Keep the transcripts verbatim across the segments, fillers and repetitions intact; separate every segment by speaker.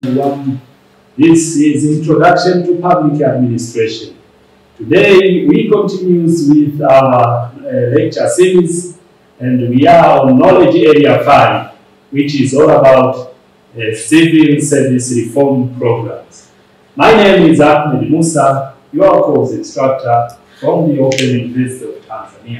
Speaker 1: Um, this is Introduction to Public Administration. Today we continue with our uh, lecture series, and we are on Knowledge Area five, which is all about uh, civil service reform programs. My name is Ahmed Musa, your course instructor from the Open University of Tanzania.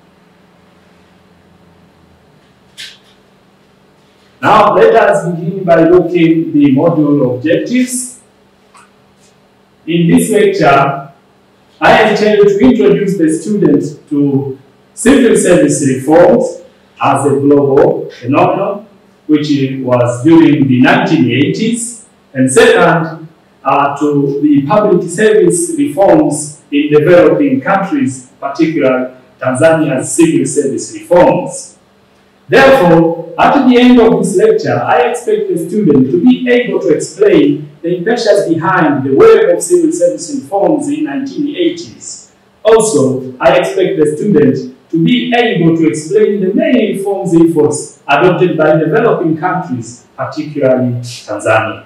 Speaker 1: Now let us begin by looking at the module objectives. In this lecture, I intend to introduce the students to civil service reforms as a global phenomenon, which was during the nineteen eighties, and second, uh, to the public service reforms in developing countries, particularly Tanzania's civil service reforms. Therefore, at the end of this lecture, I expect the student to be able to explain the impetus behind the wave of civil service reforms in the nineteen eighties. Also, I expect the student to be able to explain the main reforms efforts adopted by developing countries, particularly Tanzania.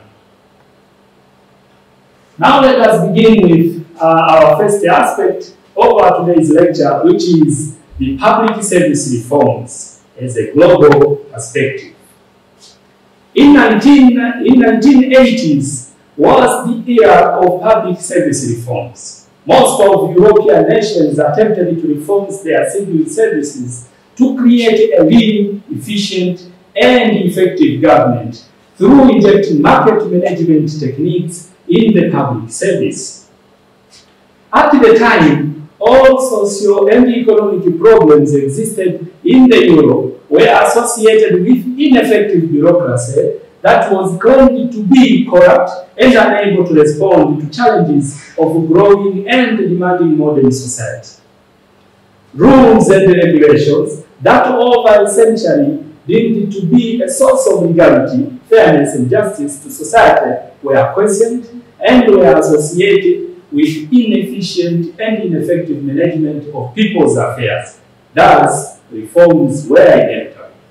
Speaker 1: Now let us begin with uh, our first aspect of our today's lecture, which is the public service reforms as a global perspective. In, nineteen, in nineteen eighties was the era of public service reforms. Most of European nations attempted to reform their civil services to create a lean, efficient, and effective government through injecting market management techniques in the public service. At the time, all social and economic problems existed in the euro were associated with ineffective bureaucracy that was claimed to be corrupt and unable to respond to challenges of a growing and demanding modern society. Rules and regulations that over a century deemed to be a source of legality, fairness, and justice to society were questioned and were associated with inefficient and ineffective management of people's affairs. Thus, reforms were identified.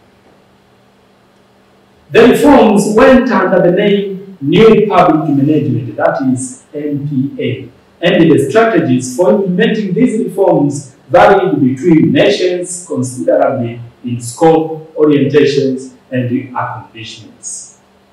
Speaker 1: The reforms went under the name New Public Management, that is N P A, and the strategies for implementing these reforms varied between nations considerably in scope, orientations, and accomplishments.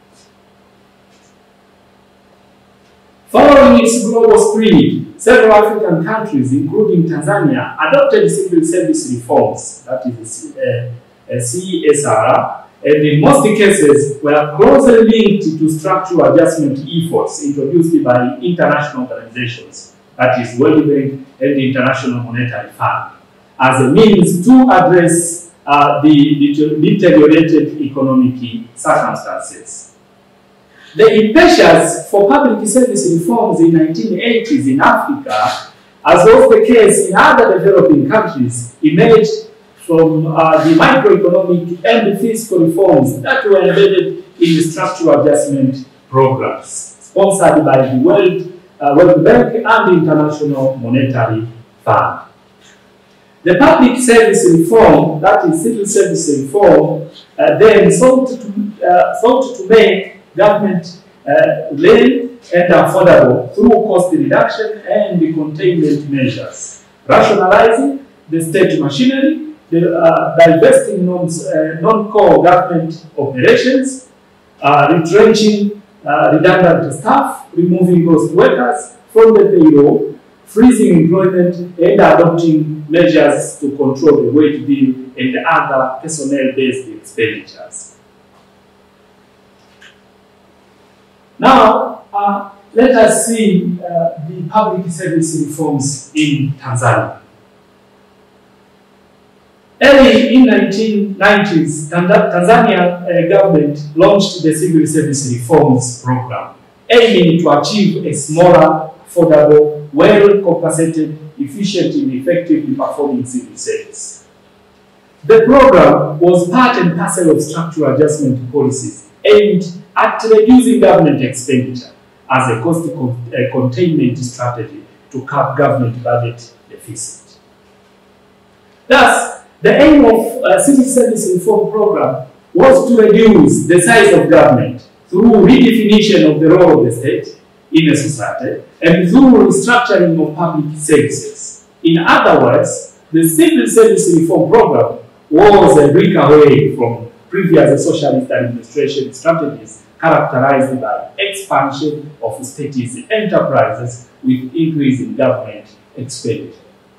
Speaker 1: Following its global spread, several African countries, including Tanzania, adopted civil service reforms, that is uh, C S R, and in most cases were closely linked to structural adjustment efforts introduced by international organizations, that is World Bank and the International Monetary Fund, as a means to address uh, the deteriorated economic circumstances. The impetus for public service reforms in the nineteen eighties in Africa, as was the case in other developing countries, emerged from uh, the microeconomic and fiscal reforms that were embedded in the structural adjustment programs sponsored by the World, uh, World Bank and the International Monetary Fund. The public service reform, that is civil service reform, uh, then sought to, uh, sought to make government uh, lean and affordable through cost reduction and the containment measures, rationalizing the state machinery, the, uh, divesting non, uh, non-core government operations, uh, retrenching uh, redundant staff, removing ghost workers from the payroll, freezing employment, and adopting measures to control the wage bill and other personnel-based expenditures. Now, uh, let us see uh, the public service reforms in Tanzania. Early in the nineteen nineties, Tanzania uh, government launched the Civil Service Reforms Program, aiming to achieve a smaller, affordable, well-compensated, efficient, and effectively performing civil service. The program was part and parcel of structural adjustment policies aimed at reducing government expenditure as a cost con uh, containment strategy to curb government budget deficit. Thus, the aim of uh, civil service reform program was to reduce the size of government through redefinition of the role of the state in a society and through restructuring of public services. In other words, the civil service reform program was a breakaway from previous socialist administration strategies characterized by expansion of state enterprises with increase in government expenditure.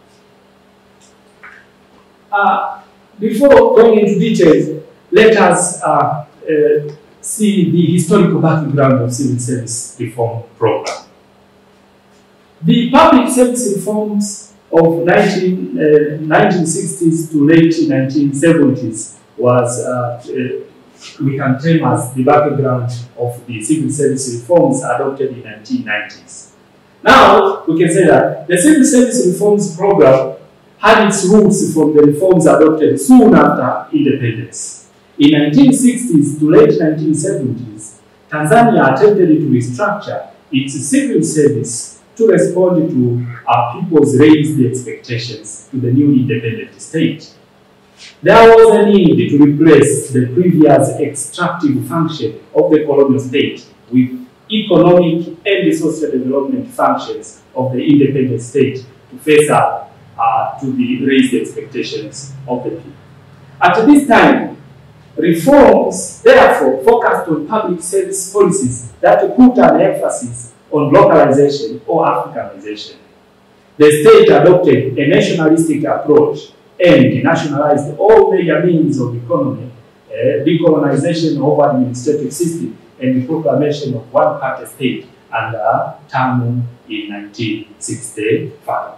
Speaker 1: Uh, before going into details, let us uh, uh, see the historical background of civil service reform program. The public service reforms of nineteen, uh, nineteen sixties to late nineteen seventies was, uh, uh, we can term as the background of the civil service reforms adopted in nineteen nineties. Now, we can say that the civil service reforms program had its roots from the reforms adopted soon after independence. In nineteen sixties to late nineteen seventies, Tanzania attempted to restructure its civil service to respond to our people's raised expectations to the new independent state. There was a need to replace the previous extractive function of the colonial state with economic and social development functions of the independent state to face up uh, to the raised expectations of the people. At this time, reforms, therefore, focused on public service policies that put an emphasis on localization or Africanization. The state adopted a nationalistic approach and nationalized all major means of economy, uh, decolonization of administrative system, and the proclamation of one-party state under Tamu in nineteen sixty-five.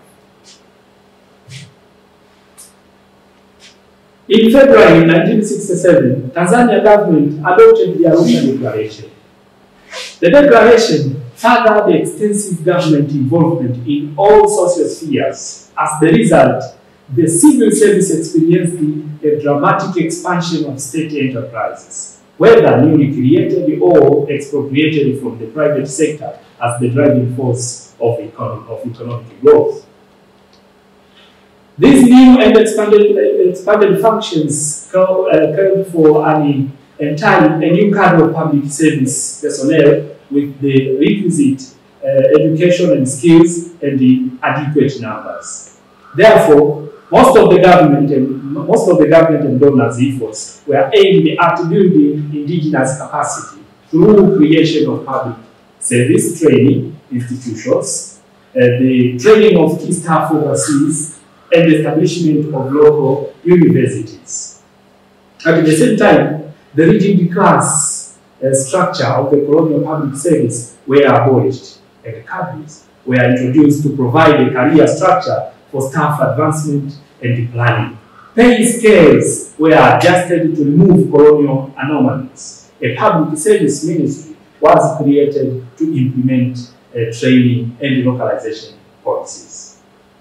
Speaker 1: In February nineteen sixty-seven, Tanzania government adopted the Arusha Declaration. The declaration furthered the extensive government involvement in all social spheres. As the result, the civil service experienced a dramatic expansion of state enterprises, whether newly created or expropriated from the private sector as the driving force of, econ of economic growth. These new and expanded, expanded functions call, uh, called for an entire a new cadre of public service personnel with the requisite uh, education and skills and the adequate numbers. Therefore, most of the government and most of the government and donors' efforts were aimed at building indigenous capacity through creation of public service training institutions, uh, the training of key staff overseas, and the establishment of local universities. At the same time, the rigid class uh, structure of the colonial public service were abolished, and cadres were introduced to provide a career structure for staff advancement and planning. Pay scales were adjusted to remove colonial anomalies. A public service ministry was created to implement uh, training and localization policies.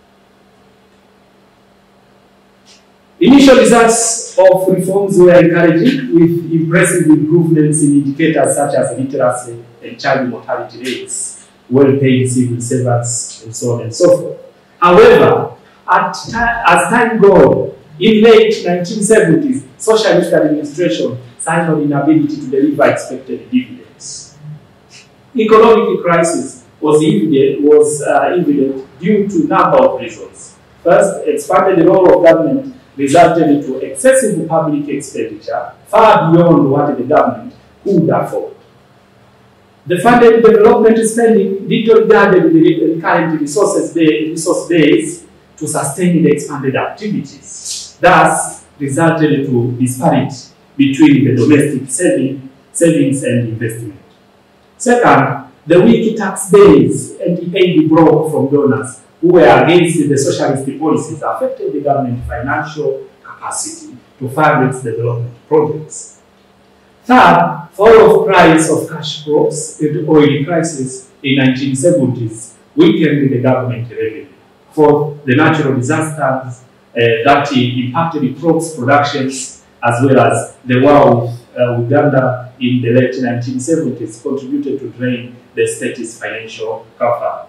Speaker 1: Initial results of reforms were encouraging, with impressive improvements in indicators such as literacy and child mortality rates, well-paid civil servants, and so on and so forth. However, at as time goes, in late nineteen seventies, socialist administration signaled inability to deliver expected dividends. Economic crisis was evident, was, uh, evident due to a number of reasons. First, expanded role of government resulted into excessive public expenditure far beyond what the government could afford. The funded development spending disregarded the current resources resource base to sustain the expanded activities, thus resulted to disparity between the domestic saving, savings and investment. Second, the weak tax base and the aid brought from donors who were against the socialist policies affected the government financial capacity to fund its development projects. Third, fall of price of cash crops and oil crisis in nineteen seventies weakened the government revenue. Fourth, the natural disasters uh, that impacted crops productions, as well as the war with uh, Uganda in the late nineteen seventies contributed to drain the state's financial cover.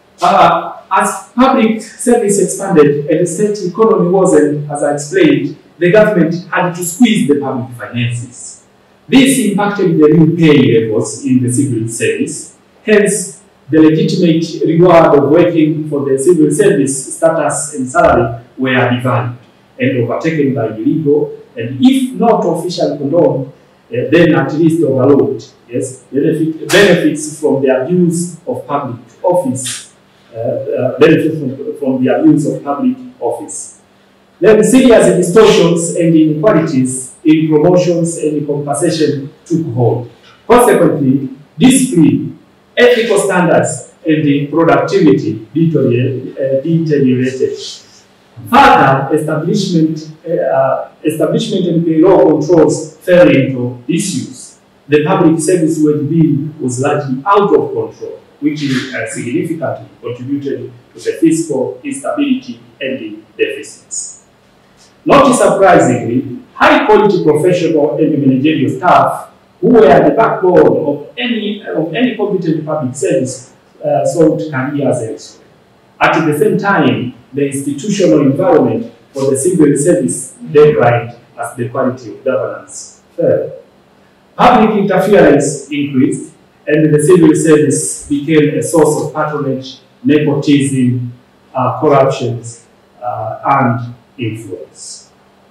Speaker 1: Uh, as public service expanded and the state economy wasn't, as I explained, the government had to squeeze the public finances. This impacted the real pay levels in the civil service. Hence, the legitimate reward of working for the civil service status and salary were devalued and overtaken by illegal, and if not officially condoned, uh, then at least overlooked, yes, benefit, benefits from the abuse of public office, uh, uh, benefits from, from the abuse of public office. Then serious distortions and inequalities in promotions and compensation took hold. Consequently, discipline, ethical standards, and the productivity deteriorated. Further, establishment, uh, establishment and payroll controls fell into disuse. The public service wage bill was largely out of control, which uh, significantly contributed to the fiscal instability and the deficits. Not surprisingly, high-quality professional and managerial staff who were the backbone of any, of any competent public service uh, sought careers elsewhere. At the same time, the institutional environment for the civil service declined as the quality of governance fell. Public interference increased, and the civil service became a source of patronage, nepotism, uh, corruption, uh, and influence.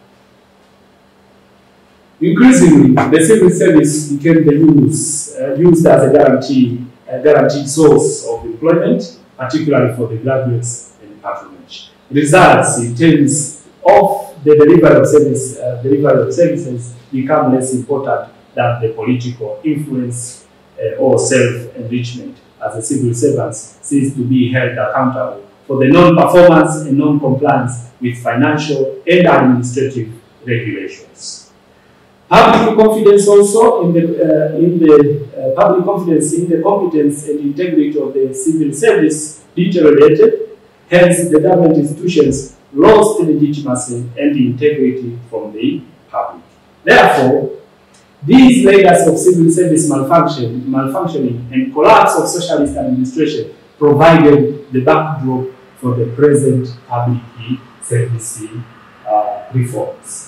Speaker 1: Increasingly, the civil service became the use, uh, used as a guarantee, a guaranteed source of employment, particularly for the graduates and patronage. Results in terms of the delivery of service, uh, delivery of services become less important than the political influence uh, or self-enrichment, as the civil servants cease to be held accountable for the non-performance and non-compliance with financial and administrative regulations. Public confidence also in the, uh, in the uh, public confidence in the competence and integrity of the civil service deteriorated. Hence, the government institutions lost legitimacy and integrity from the public. Therefore, these layers of civil service malfunction, malfunctioning and collapse of socialist administration provided the backdrop for the present public service uh, reforms.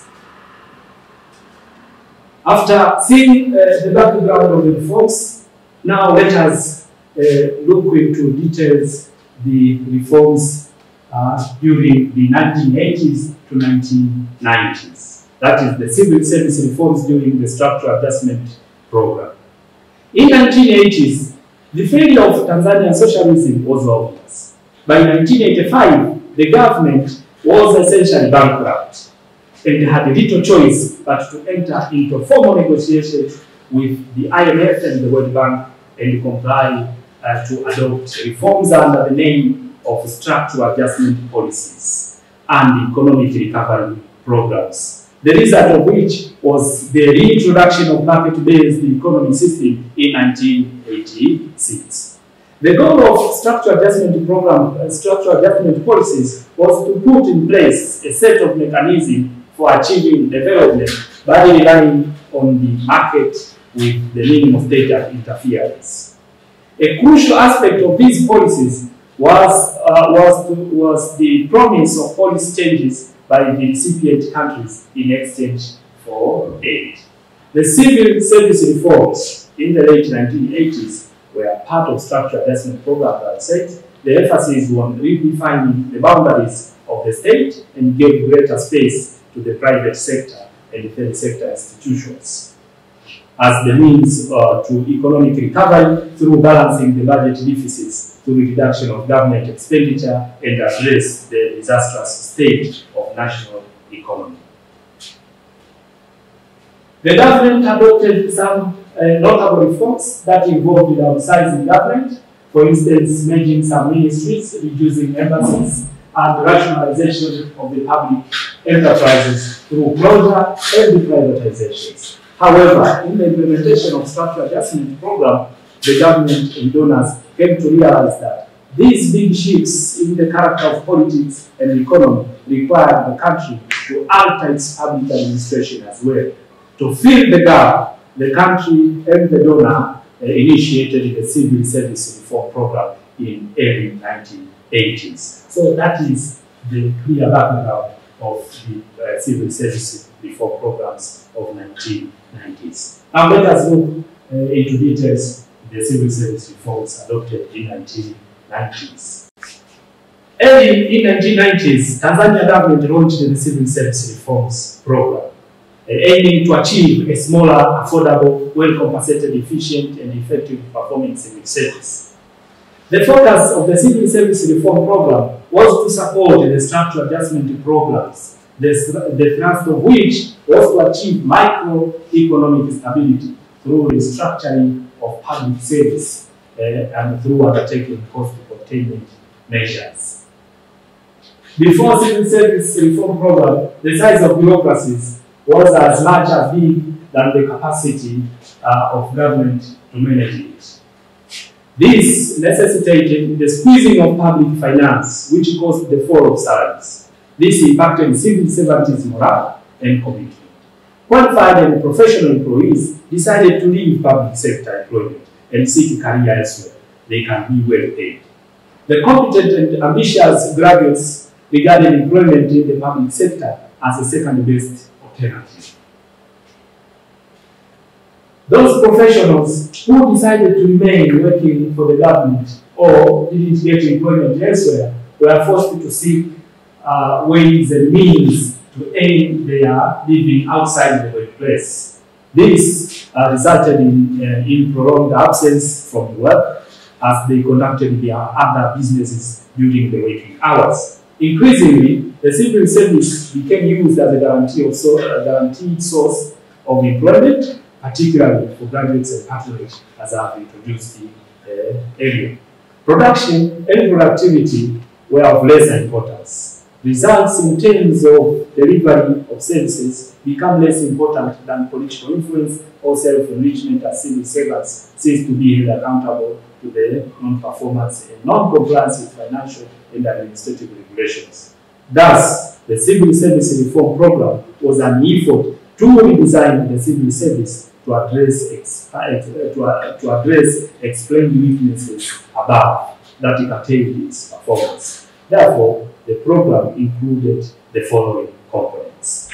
Speaker 1: After seeing uh, the background of the reforms, now let us uh, look into details the reforms uh, during the nineteen eighties to nineteen nineties. That is the civil service reforms during the structural adjustment program. In nineteen eighties, the failure of Tanzanian socialism was obvious. By nineteen eighty-five, the government was essentially bankrupt and had little choice but to enter into formal negotiations with the I M F and the World Bank and comply uh, to adopt reforms under the name of structural adjustment policies and economic recovery programs. The result of which was the reintroduction of market-based economy system in nineteen eighty-six. The goal of structural adjustment program, uh, structural adjustment policies was to put in place a set of mechanisms for achieving development by relying on the market with the minimum state interference. A crucial aspect of these policies was, uh, was, to, was the promise of policy changes by the recipient countries in exchange for aid. The civil service reforms in the late nineteen eighties were part of structural adjustment program that said the emphasis on redefining the boundaries of the state and gave greater space to the private sector and the third sector institutions as the means uh, to economic recovery through balancing the budget deficits through reduction of government expenditure and address the disastrous state of national economy. The government adopted some uh, notable reforms that involved downsizing government, for instance, merging some ministries, reducing embassies, and rationalization of the public enterprises through closure and privatizations. However, in the implementation of structural adjustment program, the government and donors came to realize that these big shifts in the character of politics and economy required the country to alter its public administration as well. To fill the gap, the country and the donor uh, initiated the civil service reform program in early nineteen eighties. So that is the clear background of the uh, civil service reform programs of nineteen nineties. Now let us look uh, into details the civil service reforms adopted in nineteen nineties. Early in nineteen nineties, Tanzania government launched the civil service reforms program, uh, aiming to achieve a smaller, affordable, well-compensated, efficient, and effective performing civil service. The focus of the civil service reform program was to support the structural adjustment programs, the, the thrust of which was to achieve microeconomic stability through restructuring of public service uh, and through undertaking cost containment measures. Before civil service reform program, the size of bureaucracies was as large as big than the capacity uh, of government to manage it. This necessitated the squeezing of public finance, which caused the fall of salaries. This impacted civil servants' morale and commitment. Qualified and professional employees decided to leave public sector employment and seek career elsewhere. They can be well paid. The competent and ambitious graduates regarded employment in the public sector as a second-best alternative. Those professionals who decided to remain working for the government or didn't get employment elsewhere were forced to seek uh, ways and means to earn their living outside the workplace. This uh, resulted in, uh, in prolonged absence from work as they conducted their other businesses during the working hours. Increasingly, the civil service became used as a guarantee of so, a guaranteed source of employment, particularly for graduates and patronage, as I have introduced in the area. Production and productivity were of lesser importance. Results in terms of delivery of services become less important than political influence or self-enrichment, as civil servants cease to be held accountable to the non-performance and non-compliance with financial and administrative regulations. Thus, the civil service reform program was an effort to redesign the civil service to address, to, to address explained weaknesses above that curtailed its performance. Therefore, the program included the following components.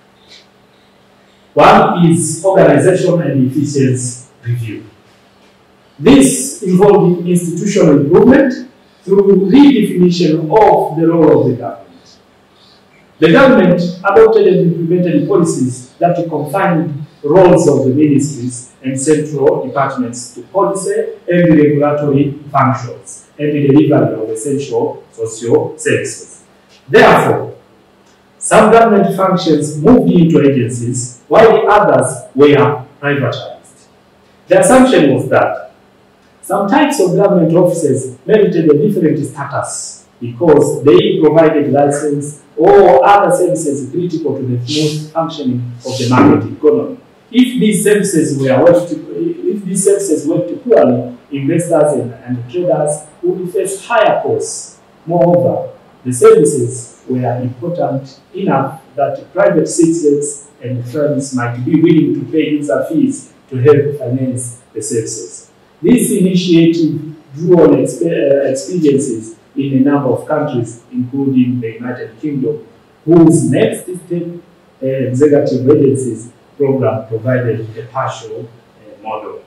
Speaker 1: One is organization and efficiency review. This involved institutional improvement through redefinition of the role of the government. The government adopted and implemented policies that confined roles of the ministries and central departments to policy and regulatory functions and the delivery of essential social services. Therefore, some government functions moved into agencies while the others were privatized. The assumption was that some types of government offices merited a different status because they provided license or other services critical to the smooth functioning of the market economy. If these services were worked, if these services worked poorly, investors and, and traders would face higher costs. Moreover, the services were important enough that private citizens and firms might be willing to pay user fees to help finance the services. This initiative drew on exp uh, experiences in a number of countries, including the United Kingdom, whose next step uh, executive agencies program provided a partial uh, model.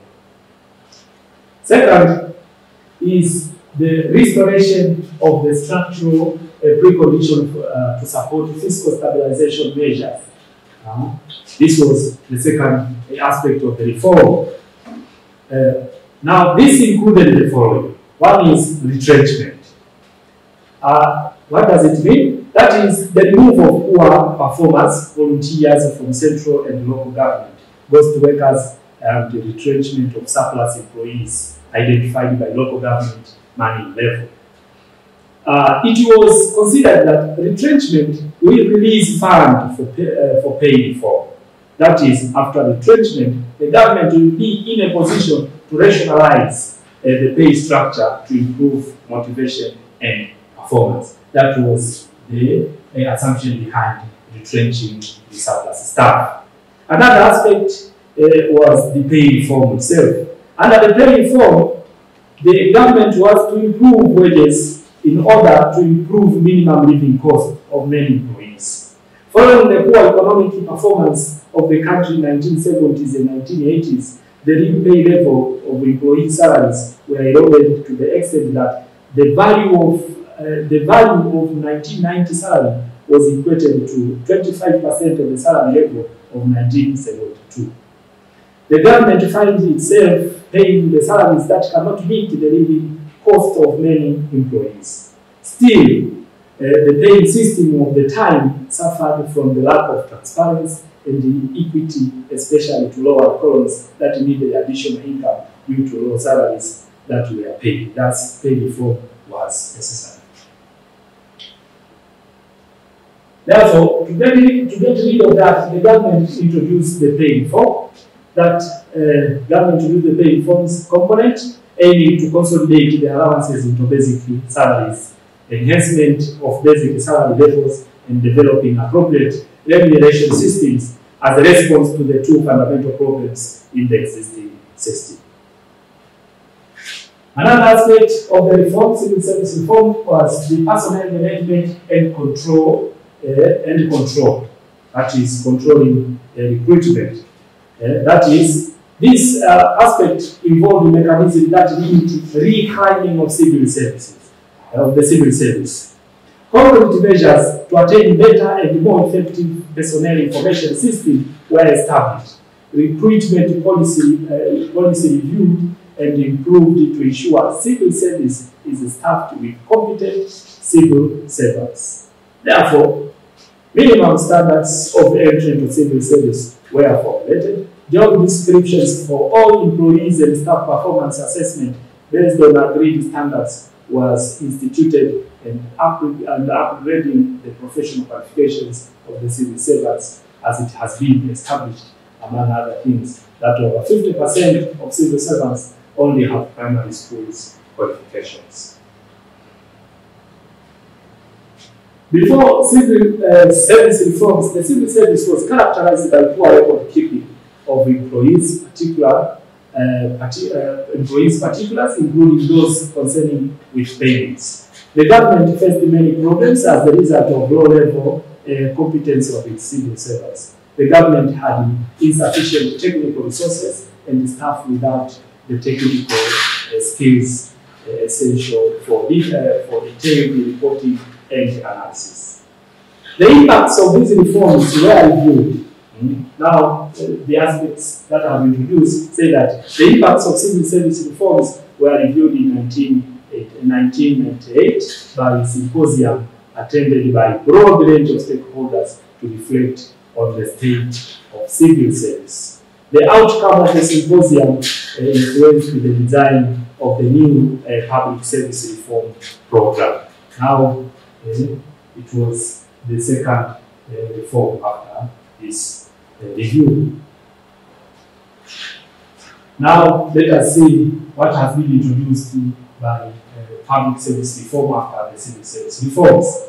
Speaker 1: Second is the restoration of the structural uh, precondition for, uh, to support fiscal stabilization measures. Uh, this was the second aspect of the reform. Uh, now, this included the following. One is retrenchment. Uh, what does it mean? That is the removal of poor performers, volunteers from central and local government, ghost workers, and the retrenchment of surplus employees identified by local government money level. Uh, it was considered that retrenchment will release funds for, pay, uh, for pay reform. That is, after retrenchment, the government will be in a position to rationalize uh, the pay structure to improve motivation and performance. That was the uh, assumption behind retrenching the surplus staff. Another aspect uh, was the pay reform itself. Under the pay reform, the government was to improve wages in order to improve minimum living cost of many employees. Following the poor economic performance of the country in the nineteen seventies and nineteen eighties, the real pay level of employee salaries were eroded to the extent that the value of uh, the value of nineteen ninety salary was equated to twenty-five percent of the salary level of nineteen seventy-two. The government finds itself paying the salaries that cannot meet the living cost of many employees. Still, uh, the paying system of the time suffered from the lack of transparency and the equity, especially to lower columns that needed additional income due to low salaries that were paid. Thus, pay reform was necessary. Therefore, to get, rid, to get rid of that, the government introduced the pay reform. That uh, government introduced the pay reforms component, aiming to consolidate the allowances into basic salaries, enhancement of basic salary levels, and developing appropriate remuneration systems as a response to the two fundamental problems in the existing system. Another aspect of the reform, civil service reform, was the personnel management and control, uh, and control. That is controlling uh, recruitment. Uh, that is, this uh, aspect involved a mechanism that limit reclaiming of civil services, uh, of the civil service. Concrete measures to attain better and more effective personnel information system were established. Recruitment policy, uh, policy reviewed and improved to ensure civil service is staffed with competent civil servants. Therefore, minimum standards of entry into civil service were formulated. Job descriptions for all employees and staff performance assessment based on agreed standards was instituted, and, up and upgrading the professional qualifications of the civil servants as it has been established, among other things, that over fifty percent of civil servants only have primary schools qualifications. Before civil uh, service reforms, the civil service was characterized by poor record keeping of employees, particular uh, parti uh, employees particulars, including those concerning with payments. The government faced many problems as a result of low level uh, competence of its civil servants. The government had insufficient technical resources and staff without the technical uh, skills uh, essential for, de uh, for detailed reporting and analysis. The impacts of these reforms were reviewed. Mm. Now, uh, the aspects that I have introduced say that the impacts of civil service reforms were reviewed in nineteen ninety-eight by a symposium attended by a broad range of stakeholders to reflect on the state of civil service. The outcome of the symposium uh, influenced the design of the new uh, public service reform program. Now, uh, it was the second uh, reform after this uh, review. Now, let us see what has been introduced by uh, public service reform after the civil service reforms.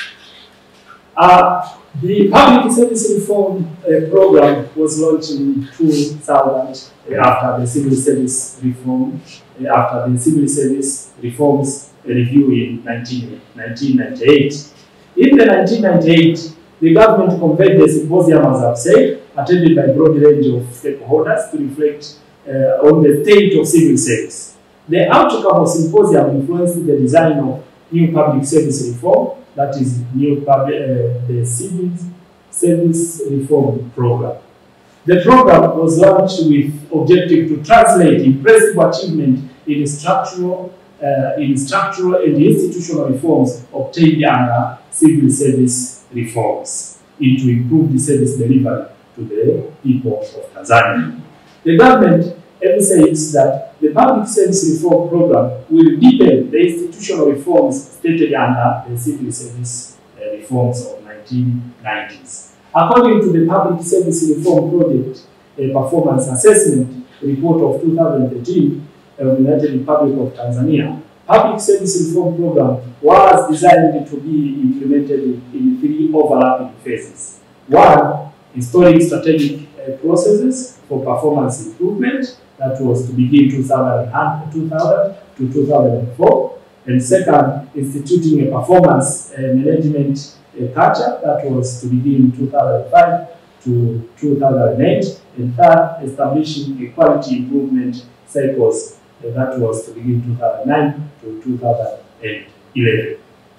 Speaker 1: Uh, the public service reform uh, program was launched in two thousand uh, after the civil service reform, uh, after the civil service reforms uh, review in nineteen ninety-eight. In the nineteen ninety-eight, the government convened a symposium, as I've said, attended by a broad range of stakeholders to reflect uh, on the state of civil service. The outcome of symposium influenced the design of new public service reform, that is new public, uh, the civil service reform program. The program was launched with objective to translate impressive achievement in structural, uh, in structural and institutional reforms obtained under civil service reforms into improved service delivery to the people of Tanzania. The government emphasizes that the public service reform program will deepen the institutional reforms stated under the civil service uh, reforms of nineteen nineties. According to the Public Service Reform Project uh, Performance Assessment Report of two thousand thirteen of the United Republic of Tanzania, public service reform program was designed to be implemented in three overlapping phases. One, installing strategic uh, processes for performance improvement. That was to begin two thousand to two thousand four. And second, instituting a performance uh, management uh, culture that was to begin two thousand five to two thousand eight, and third, establishing a quality improvement cycles uh, that was to begin two thousand nine to two thousand eleven.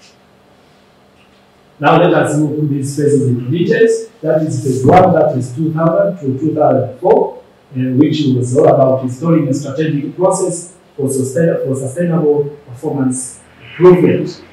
Speaker 1: Now let us move through these phases into details. That is phase one, that is two thousand to two thousand four, uh, which was all about installing a strategic process for, sustain for sustainable performance improvement.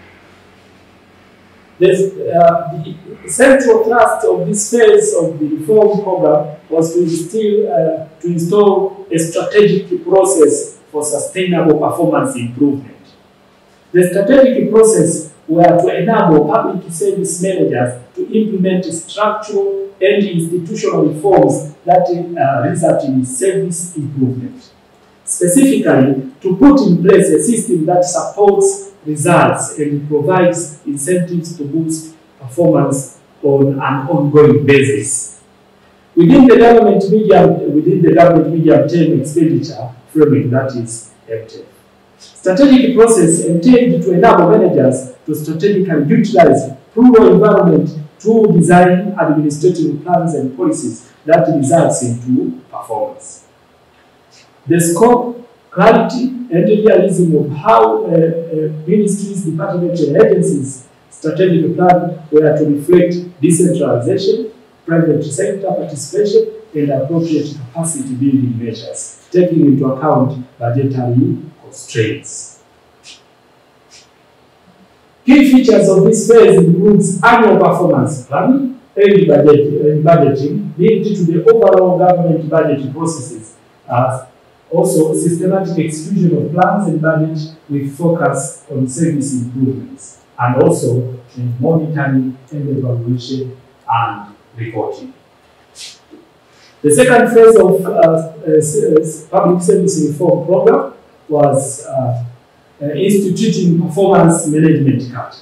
Speaker 1: This, uh, the central thrust of this phase of the reform program was to instill, uh, to install a strategic process for sustainable performance improvement. The strategic process were to enable public service managers to implement structural and institutional reforms that uh, result in service improvement. Specifically, to put in place a system that supports results and provides incentives to boost performance on an ongoing basis. Within the government medium, within the government medium-term expenditure framework, that is M T E F. Strategic process entailed to enable managers to strategically utilize rural environment to design administrative plans and policies that results into performance. The scope, clarity, and realism of how uh, uh, ministries, departments, and agencies' strategic plan were to reflect decentralization, private sector participation, and appropriate capacity building measures, taking into account budgetary constraints. Key features of this phase includes annual performance planning and budget, uh, budgeting linked to the overall government budget processes, as also systematic execution of plans and budgets with focus on service improvements, and also uh, monitoring and evaluation and reporting. The second phase of uh, uh, public service reform program was uh, uh, instituting performance management culture.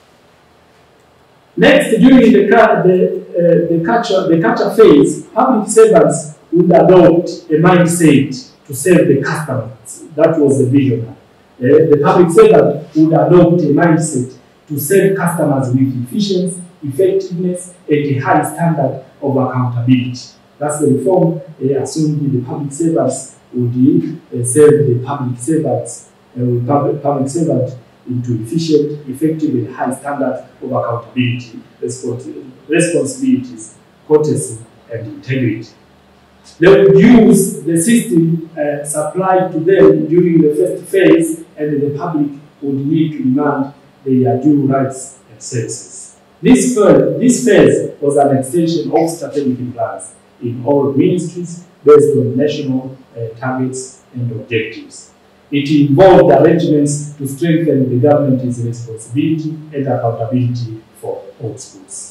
Speaker 1: Next, during the, the, uh, the, culture, the culture phase, public servants would adopt a mindset to serve the customers. That was the vision. Uh, the public servant would adopt a mindset to serve customers with efficiency, effectiveness, and a high standard of accountability. That's the reform, uh, assuming the public servants would uh, serve the public servants, uh, with public, public servants into efficient, effective, and high standard of accountability, responsibilities, courtesy, and integrity. They would use the system uh, supplied to them during the first phase, and the public would need to demand their due rights and services. This phase, this phase was an extension of strategic plans in all ministries based on national uh, targets and objectives. It involved arrangements to strengthen the government's responsibility and accountability for all schools.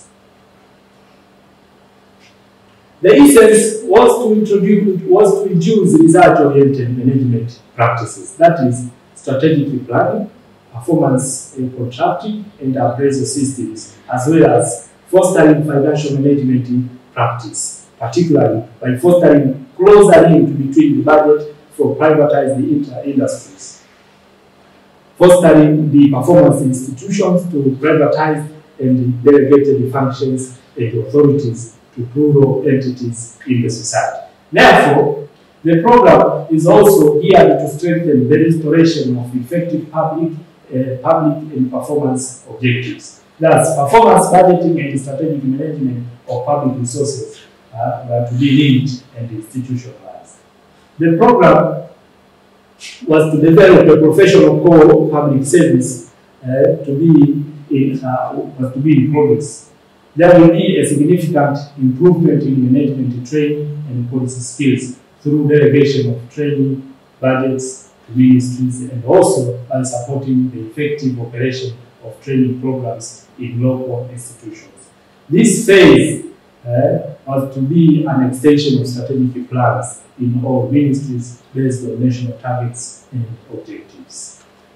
Speaker 1: The essence was to introduce, was to introduce result-oriented management practices, that is, strategic planning, performance contracting, and appraisal systems, as well as fostering financial management practice, particularly by fostering closer link between the budget for privatized industries, fostering the performance institutions to privatize and delegated functions and authorities to plural entities in the society. Therefore, the program is also geared to strengthen the restoration of effective public, uh, public and performance objectives. Thus, performance budgeting and strategic management of public resources uh, were to be linked and institutionalized. The program was to develop a professional core public service uh, to be in uh, was to be in progress. There will be a significant improvement in management training and policy skills through delegation of training budgets to ministries, and also by supporting the effective operation of training programs in local institutions. This phase uh, was to be an extension of strategic plans in all ministries based on national targets and objectives.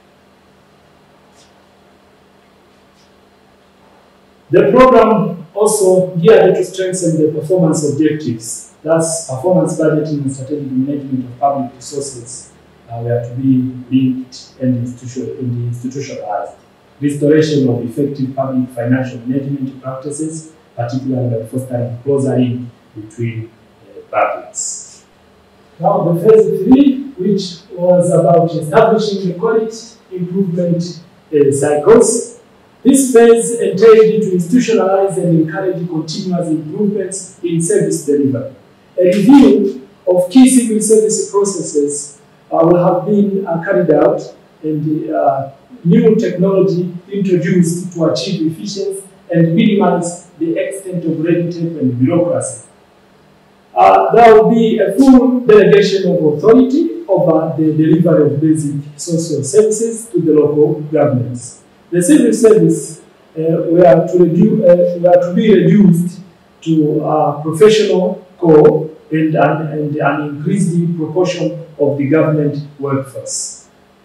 Speaker 1: The program also geared to strengthen the performance objectives. Thus, performance budgeting and strategic management of public resources uh, were to be linked and institutionalized. restoration of effective public financial management practices, particularly by fostering closer link between uh, budgets. Now, the phase three, which was about establishing the quality improvement uh, cycles. This phase entailed to institutionalize and encourage continuous improvements in service delivery. A review of key civil service processes uh, will have been uh, carried out, and uh, new technology introduced to achieve efficiency and minimize the extent of red tape and bureaucracy. Uh, there will be a full delegation of authority over the delivery of basic social services to the local governments. The civil service uh, were, to reduce, uh, were to be reduced to a professional core and an, and an increased proportion of the government workforce.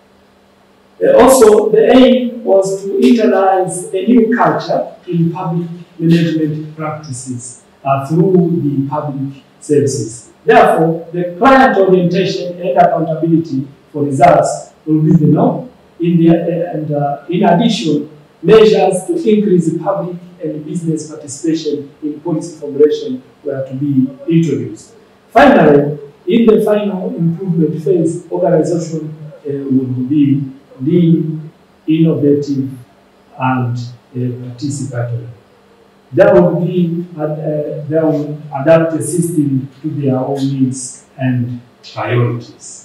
Speaker 1: Uh, also, the aim was to internalize a new culture in public management practices uh, through the public services. Therefore, the client orientation and accountability for results will be the norm. In the, uh, and uh, in addition, measures to increase the public and business participation in policy formulation were to be introduced. Finally, in the final improvement phase, organization uh, would be lean, innovative, and uh, participatory. There will be uh, uh, they will adapt the system to their own needs and priorities.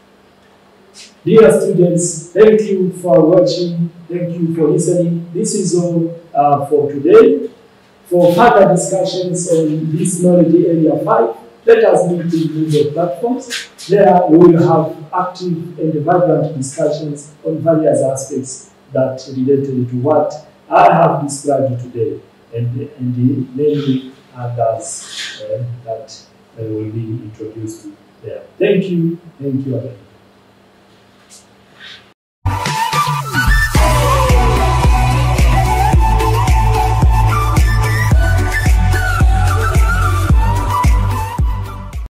Speaker 1: Dear students, thank you for watching, thank you for listening. This is all uh, for today. For further discussions on this knowledge area five, let us meet in the platforms. There we will have active and vibrant discussions on various aspects that related to what I have described today, and, and mainly others uh, that uh, will be introduced there. Thank you, thank you again.